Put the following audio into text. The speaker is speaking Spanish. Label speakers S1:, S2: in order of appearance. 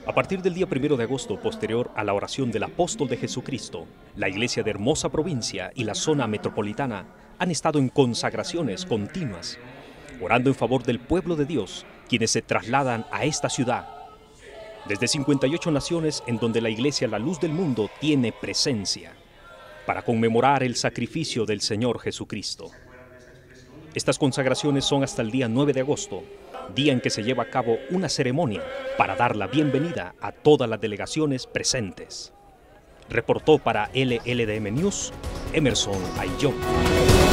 S1: A partir del día 1 de agosto, posterior a la oración del Apóstol de Jesucristo, la Iglesia de Hermosa Provincia y la zona metropolitana han estado en consagraciones continuas, orando en favor del pueblo de Dios, quienes se trasladan a esta ciudad, desde 58 naciones en donde la Iglesia La Luz del Mundo tiene presencia, para conmemorar el sacrificio del Señor Jesucristo. Estas consagraciones son hasta el día 9 de agosto, día en que se lleva a cabo una ceremonia para dar la bienvenida a todas las delegaciones presentes. Reportó para LLDM News, Emerson Ayllón.